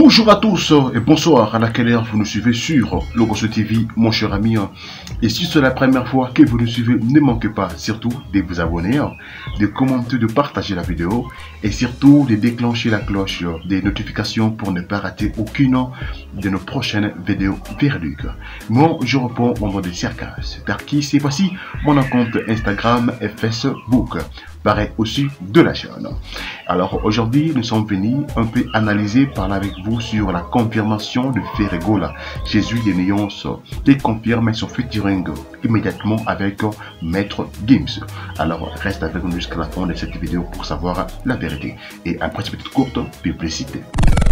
Bonjour à tous et bonsoir à laquelle heure vous nous suivez sur Logoso TV, mon cher ami. Et si c'est la première fois que vous nous suivez, ne manquez pas surtout de vous abonner, de commenter, de partager la vidéo et surtout de déclencher la cloche des notifications pour ne pas rater aucune de nos prochaines vidéos véridiques. Moi, je réponds au nom de Circas. Par qui c'est voici mon compte Instagram et Facebook. Pareil aussi de la chaîne. Alors aujourd'hui, nous sommes venus un peu analyser, parler avec vous sur la confirmation de Ferregola. Jésus des Néons qui confirme son featuring immédiatement avec Maître Gims. Alors reste avec nous jusqu'à la fin de cette vidéo pour savoir la vérité. Et après cette petite courte publicité.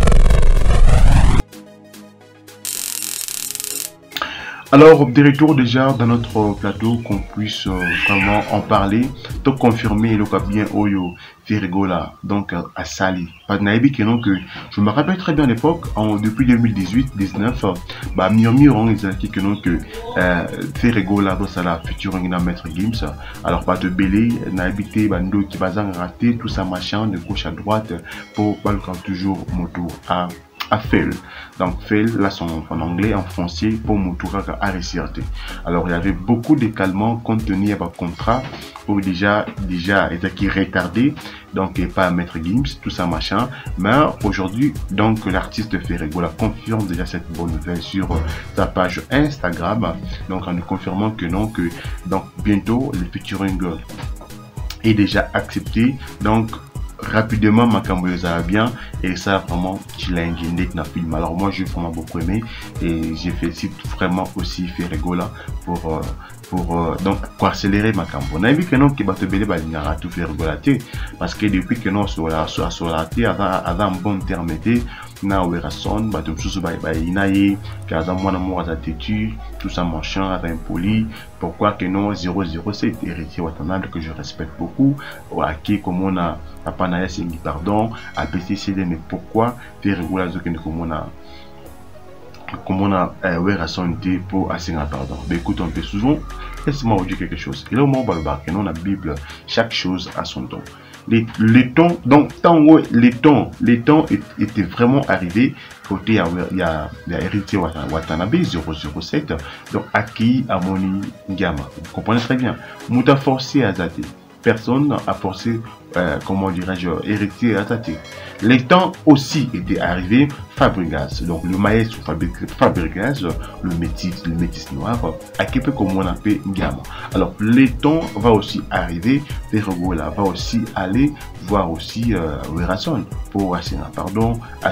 Alors, de retour déjà dans notre plateau, qu'on puisse vraiment en parler, te confirmer le cas bien Oyo Ferregola, donc à Sali. Pas de que non que je me rappelle très bien à l'époque, depuis 2018-19, bah murmure ils ont dit que non que Ferregola dans la future Maître Gims. Alors pas de belé, n'habité bando qui va rater tout ça machin de gauche à droite pour pas toujours moto à fail. Donc fail là sont en anglais, en français pour Moutoura à ressortir. Alors il y avait beaucoup de calmants compte tenu à contrat pour déjà qui retardé, donc et pas à Maître Gims, tout ça machin. Mais aujourd'hui donc l'artiste Ferregola confirme déjà cette bonne nouvelle sur sa page Instagram, donc en nous confirmant que non, que donc bientôt le featuring est déjà accepté. Donc rapidement Makambo ça va bien et ça vraiment challenge na film. Alors moi j'ai vraiment beaucoup aimé et j'ai félicite vraiment aussi Ferregola pour donc accélérer Makambo. On a vu que non qui va te belé balinara tout Ferregola parce que depuis que non sur la avant un bon terme été na werason ba tout sous ba inaye kaza mwana mo za têtu tout ça machin avec impoli. Pourquoi que non 007 héritier Watanabe que je respecte beaucoup qui comme on a Panaya Sengi pardon à PCCD, mais pourquoi Ferregola zo que comme on a werason pour assigner pardon. Mais écoute un peu souvent, laisse-moi vous dire quelque chose. Et là au moment où on a la Bible, chaque chose a son temps. Les temps, donc les temps étaient vraiment arrivés côté il y a héritier Watanabe 007 donc acquis à Moni Ngama. Vous comprenez très bien. Mouta forcé à Zate. Personne n'a forcé, comment dirais-je, héritier à Zate. Les temps aussi étaient arrivés. Fabregas, donc le maestro Fabregas, le métis noir, à qui peut comme on appelle Ngama. Alors les temps va aussi arriver. Ferregola va aussi aller voir aussi Werason pour assurer pardon à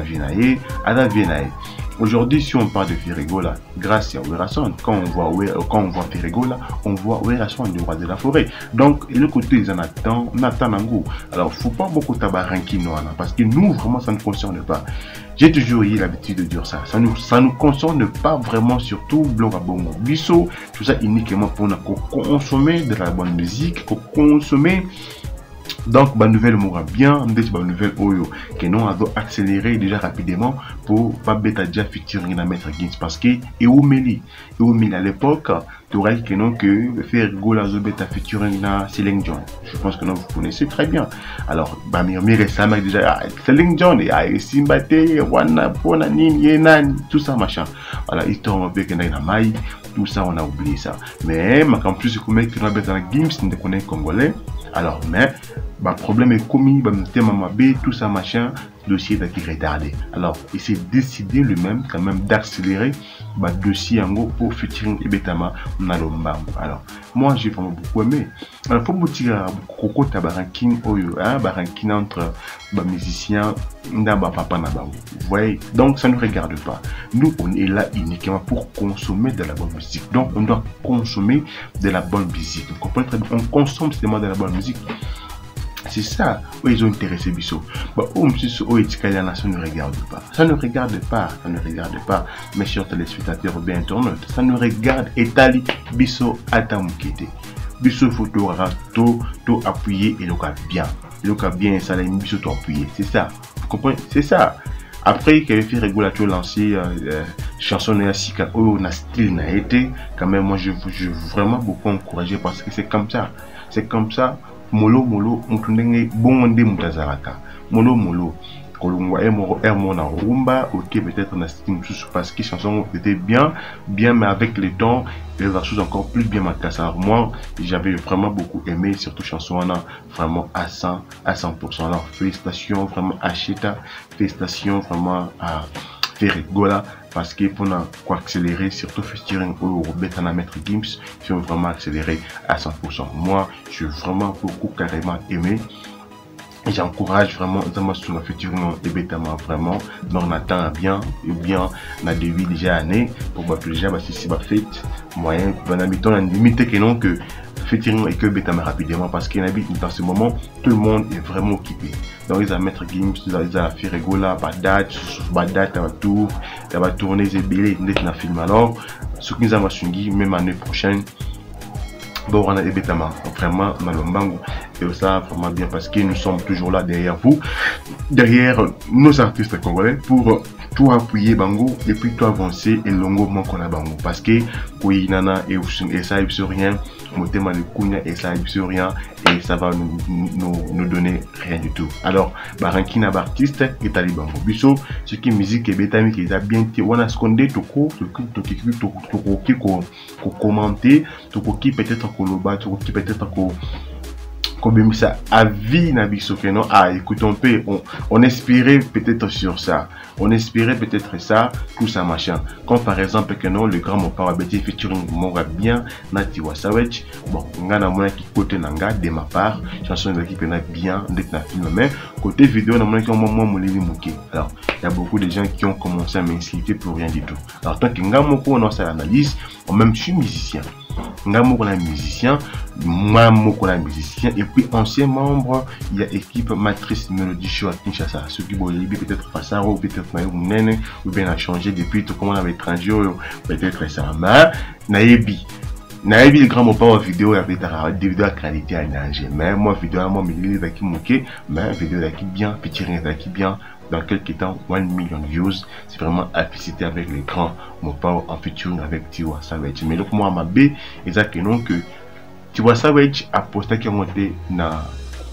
la Vienae. Aujourd'hui, si on parle de Ferregola, grâce à Werason, quand on voit Ferregola, on voit Werason du roi de la forêt. Donc, le côté des Nathan Nango. Alors, faut pas beaucoup tabaranki parce que nous, vraiment, ça ne concerne pas. J'ai toujours eu l'habitude de dire ça. Ça nous concerne pas vraiment, surtout Blog à Bongo Bisso, tout ça uniquement pour consommer de la bonne musique, pour consommer. Donc, ma nouvelle mourra bien, ma nouvelle Oyo, que nous avons accéléré déjà rapidement pour pas bêta déjà featuring à Maître Gims parce que et où Meli à l'époque, tu aurais que non que faire Gola zo bêta featuring na Celine John. Je pense que non vous connaissez très bien. Alors, bah mais récemment déjà Celine John et Simbate, Wana Pona Nin Yenan, tout ça machin. Voilà, ils t'ont avec na Mai, tout ça on a oublié ça. Mais en plus comme mec qui n'a bêta Gims ne connaît congolais. Alors, mais, bah, problème est commis, bah, tout ça, machin, dossier qui retardé. Alors, il s'est décidé lui-même, quand même, d'accélérer, bah, dossier, en gros, pour featuring et bétama, alors, moi, j'ai vraiment beaucoup aimé. Alors, faut me dire, Coco Tabarankin, Oyo, hein, Barankin entre, bah, musiciens, papa, vous voyez, donc, ça ne regarde pas. Nous, on est là uniquement pour consommer de la bonne musique. Donc, on doit consommer de la bonne musique. Vous comprenez très bien, on consomme seulement de la bonne musique. C'est ça où ils ont intéressé Bisso. Bah, ça ne regarde pas. Ça ne regarde pas. Ça ne regarde pas. Mes chers téléspectateurs bien internautes. Ça ne regarde Etali Bisso Atamukete. Bisso photo tout appuyé et le cas bien. Le cas bien, ça l'a Bisso tout appuyé. C'est ça. Vous comprenez? C'est ça. Après qu'il ait fait régulateur lancé chanson Néasika où on a style n'a été, quand même moi je veux vraiment beaucoup encourager parce que c'est comme ça. C'est comme ça. Molo, on tourne bon monde mutazaraka. Molo. kolungwa na rumba, ok, peut-être na style parce que chanson était bien, mais avec le temps, la chose encore plus bien ma casse. Alors moi, j'avais vraiment beaucoup aimé, surtout chanson vraiment à 100%. Alors félicitations vraiment à Cheta, félicitations vraiment à Ferregola, parce que pour quoi accélérer, surtout featuring au Betana Maître Gims, qui ont vraiment accéléré à 100%. Moi, j'ai vraiment beaucoup carrément aimé. J'encourage vraiment sur la featuring et Betama vraiment. Donc on attend bien, ou bien on a début déjà année pour voir déjà parce que si c'est fait moyen, on a mis ton limité que non que featuring et que Betama rapidement parce qu'il habite dans ce moment tout le monde est vraiment occupé. Donc ils ont Maître Gims, ils ont fait Regola, Badat, ça va tourner les billets dans film. Alors ce qu'ils ont sungi même année prochaine. Bon, on a Betama vraiment dans le bango et ça vraiment bien parce que nous sommes toujours là derrière vous, derrière nos artistes congolais pour tout appuyer bango et puis tout avancer et longo manque la bango parce que oui nana et ça il sur rien, motema le kunya et ça il sur rien et ça va nous donner rien du tout. Alors barankina artiste et talibango biso ce qui musique et betami qui a bien on a scondé toko ko commenter toko qui peut-être koloba toko qui peut-être ko comme ça à vie nabiso que non écoute on espérait peut-être sur ça, on espérait peut-être ça tout ça machin comme par exemple que non le grand mon père abeti featuring mora bien na Tiwa Savage bon ngana mona qui côté nanga de ma part chanson de l'équipe na bien d'être na film mais côté vidéo na mona qui moi molili muke. Alors il y a beaucoup de gens qui ont commencé à m'insulter pour rien du tout. Alors tant que ngamoko on a ça analyse même je suis musicien Ngamoko la musicien, moi musicien et puis ancien membre il y a équipe matrice Mélodie Show à Kinshasa ceux qui vont peut-être passer ou peut-être Nene ou bien a changé depuis tout comment on avait étranger peut-être ça mais naebi le grand mon pas vidéo avec des vidéos à qualité à énergie mais moi vidéo moi mais qui moqué mais vidéo qui bien featuring qui bien dans quelques temps 1 million views c'est vraiment afficité avec les grands mon pas en featuring avec Tiwa Savage mais donc moi ma b exact non que Tiwa Savage a posté qui a monté na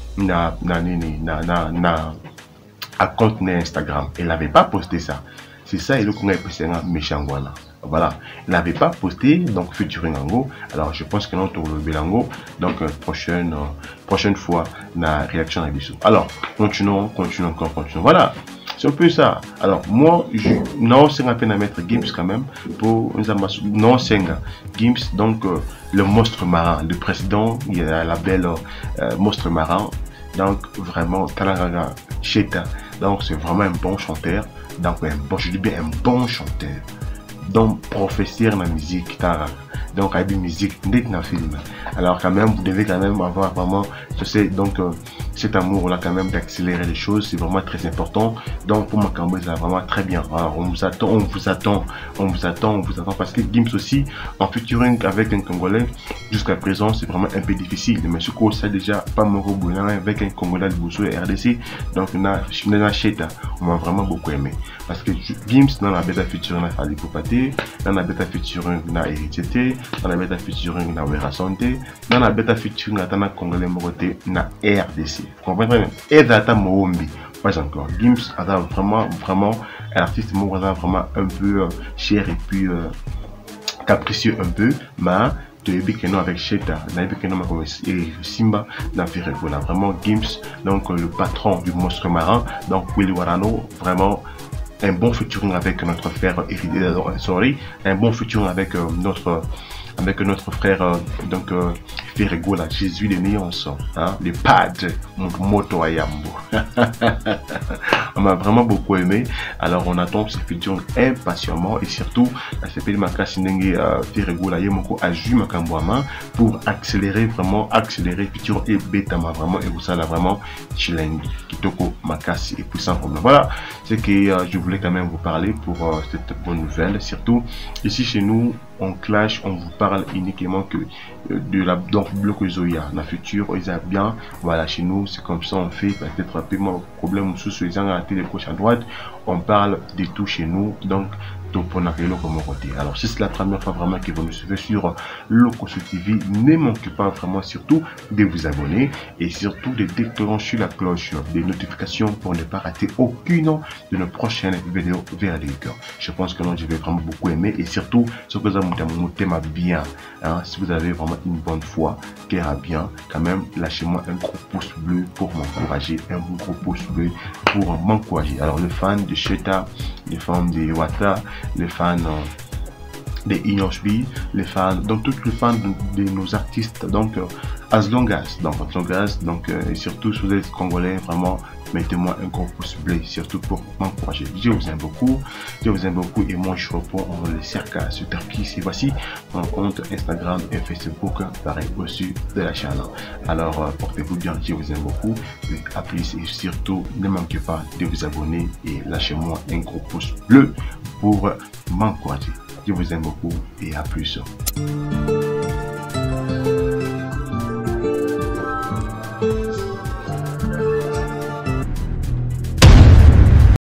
compte Instagram elle n'avait pas posté ça c'est ça et le qu'on a posté un méchant voilà. Voilà, il n'avait pas posté donc featuring Ango. Alors je pense que non tour le Belango. Donc prochaine fois la réaction à bisous. Alors continuons. Voilà, c'est un peu ça. Alors moi non c'est à peine à mettre Gims quand même pour non c'est Gims donc le monstre marin, le président il y a la belle monstre marin. Donc vraiment Talaraga Cheta. Donc c'est vraiment un bon chanteur. Donc je dis bien un bon chanteur. Donc professeur dans la musique donc avec musique dans le film. Alors quand même vous devez quand même avoir vraiment donc cet amour là quand même d'accélérer les choses, c'est vraiment très important. Donc pour Makambo c'est vraiment très bien. Alors on vous attend parce que Gims aussi en featuring avec un Congolais jusqu'à présent c'est vraiment un peu difficile mais ce qu'on sait déjà pas Moro Boulin avec un Congolais de Bousso et RDC donc on a Cheta on m'a vraiment beaucoup aimé parce que Gims dans la bêta featuring a fallu pour pâter dans la bêta featuring na Héritier dans la bêta featuring na Wera Santé dans la bêta featuring na Congolais Moroté na RDC comprenez et data Moombi pas encore Gims a vraiment un artiste vraiment un peu cher et puis capricieux un peu mais avec Cheta, et Simba n'a fait voilà vraiment Gims donc le patron du monstre marin donc Willy Warano vraiment un bon featuring avec notre frère un bon featuring avec notre frère donc Ferregola Jésus de Néonson les pads moto à Yambo. On m'a vraiment beaucoup aimé. Alors on attend ce featuring impatiemment et surtout c'est ma classe Ferregola Yemoko a joué Makambouama pour accélérer featuring et Betama vraiment et vous ça là vraiment chilling Kitoko Makasi et puissant problème. Voilà ce que je voulais quand même vous parler pour cette bonne nouvelle. Surtout ici chez nous on clash, on vous parle uniquement que de la donc bloc Zoya la future ils a bien voilà chez nous c'est comme ça on fait peut-être un peu moins problème sous les gens à la télé gauche à droite on parle de tout chez nous donc Alors, si c'est la première fois vraiment que vous me suivez sur Lokoso TV, ne manquez pas vraiment surtout de vous abonner et surtout de déclencher la cloche des notifications pour ne pas rater aucune de nos prochaines vidéos véridiques. Je pense que je vais vraiment beaucoup aimer et surtout, ce que vous avez bien, hein, si vous avez vraiment une bonne foi, cœur à bien, quand même, lâchez-moi un gros pouce bleu pour m'encourager, un gros pouce bleu pour m'encourager. Alors, les fans de Sheta, les fans de Wata, les fans des Inosbi, les fans, donc tous les fans de nos artistes, donc as long as, et surtout si vous êtes congolais, vraiment mettez-moi un gros pouce bleu, surtout pour m'encourager. Je vous aime beaucoup et moi je réponds en le cercle sur Turquie. Et voici mon compte Instagram et Facebook, pareil au-dessus de la chaîne. Alors portez-vous bien, je vous aime beaucoup, à plus et surtout ne manquez pas de vous abonner et lâchez-moi un gros pouce bleu pour m'encourager. Je vous aime beaucoup et à plus.